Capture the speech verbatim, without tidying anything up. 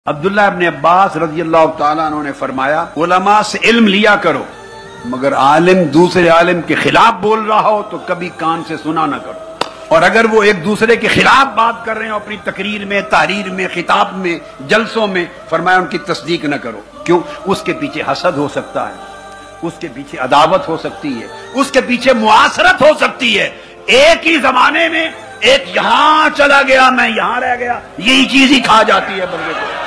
अब्दुल्लाह इब्न अब्बास रज़ियल्लाहु ताला अन्हु ने फरमाया, उलमा से इल्म लिया करो, मगर आलिम दूसरे आलिम के खिलाफ बोल रहा हो तो कभी कान से सुना ना करो। और अगर वो एक दूसरे के खिलाफ बात कर रहे हो अपनी तकरीर में, तारीर में, खिताब में, जलसों में, फरमाया उनकी तस्दीक न करो। क्यों? उसके पीछे हसद हो सकता है, उसके पीछे अदावत हो सकती है, उसके पीछे मुआसरत हो सकती है। एक ही जमाने में एक यहां चला गया, मैं यहां रह गया, यही चीज ही खा जाती है बंदे को।